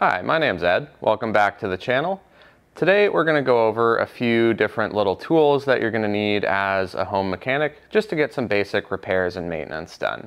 Hi, my name's Ed. Welcome back to the channel. Today we're going to go over a few different little tools that you're going to need as a home mechanic just to get some basic repairs and maintenance done.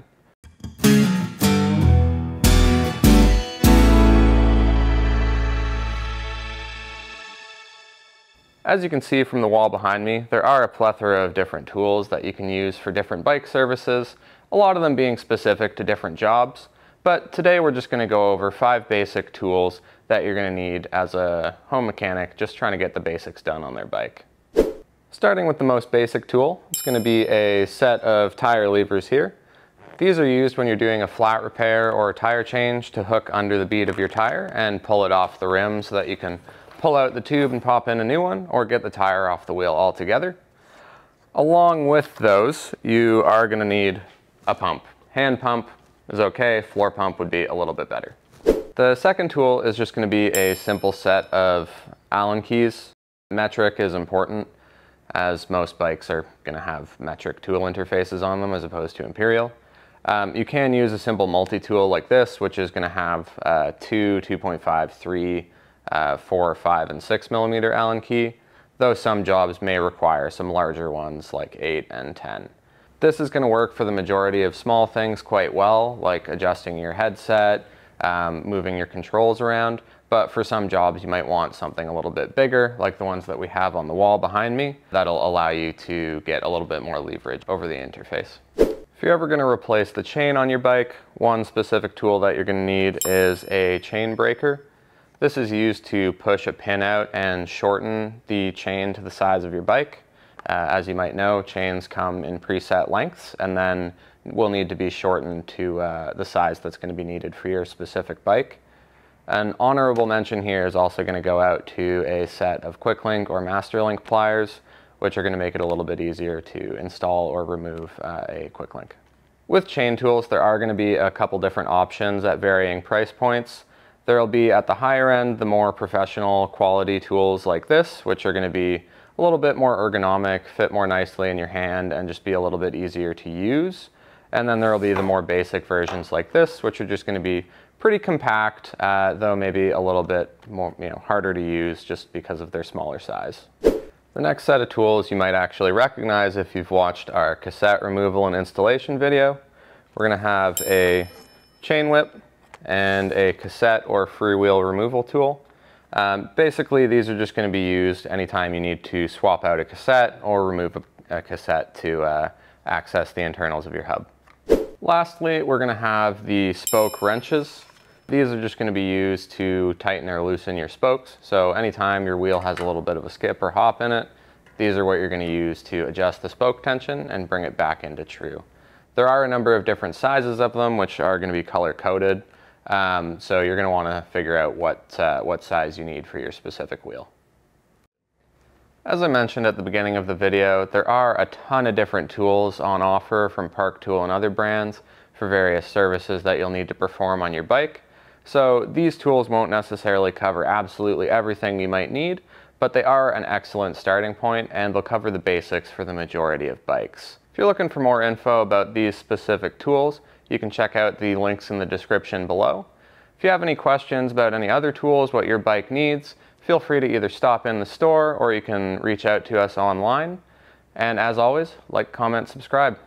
As you can see from the wall behind me, there are a plethora of different tools that you can use for different bike services, a lot of them being specific to different jobs. But today we're just going to go over 5 basic tools that you're going to need as a home mechanic just trying to get the basics done on their bike. Starting with the most basic tool, it's going to be a set of tire levers here. These are used when you're doing a flat repair or a tire change to hook under the bead of your tire and pull it off the rim so that you can pull out the tube and pop in a new one or get the tire off the wheel altogether. Along with those, you are going to need a pump. Hand pump is okay, floor pump would be a little bit better. The second tool is just going to be a simple set of Allen keys. Metric is important as most bikes are going to have metric tool interfaces on them as opposed to imperial. You can use a simple multi-tool like this, which is going to have 2, 2.5, 3, 4, 5, and 6 millimeter Allen key, though some jobs may require some larger ones like 8 and 10. This is going to work for the majority of small things quite well, like adjusting your headset, moving your controls around, but for some jobs you might want something a little bit bigger, like the ones that we have on the wall behind me. That'll allow you to get a little bit more leverage over the interface. If you're ever going to replace the chain on your bike, one specific tool that you're going to need is a chain breaker. This is used to push a pin out and shorten the chain to the size of your bike. As you might know, chains come in preset lengths and then will need to be shortened to the size that's going to be needed for your specific bike. An honorable mention here is also going to go out to a set of Quick-Link or Master-Link pliers, which are going to make it a little bit easier to install or remove a Quick-Link. With chain tools, there are going to be a couple different options at varying price points. There will be at the higher end the more professional quality tools like this, which are going to be a little bit more ergonomic, fit more nicely in your hand, and just be a little bit easier to use. And then there will be the more basic versions like this, which are just going to be pretty compact, though maybe a little bit more, harder to use just because of their smaller size. The next set of tools you might actually recognize if you've watched our cassette removal and installation video. We're going to have a chain whip and a cassette or freewheel removal tool. Basically, these are just going to be used anytime you need to swap out a cassette or remove a cassette to access the internals of your hub. Lastly, we're going to have the spoke wrenches. These are just going to be used to tighten or loosen your spokes. So anytime your wheel has a little bit of a skip or hop in it, these are what you're going to use to adjust the spoke tension and bring it back into true. There are a number of different sizes of them, which are going to be color-coded. So you're going to want to figure out what size you need for your specific wheel. As I mentioned at the beginning of the video, there are a ton of different tools on offer from Park Tool and other brands for various services that you'll need to perform on your bike. So these tools won't necessarily cover absolutely everything you might need, but they are an excellent starting point and they'll cover the basics for the majority of bikes. If you're looking for more info about these specific tools, you can check out the links in the description below. If you have any questions about any other tools, what your bike needs, feel free to either stop in the store or you can reach out to us online. And as always, like, comment, subscribe.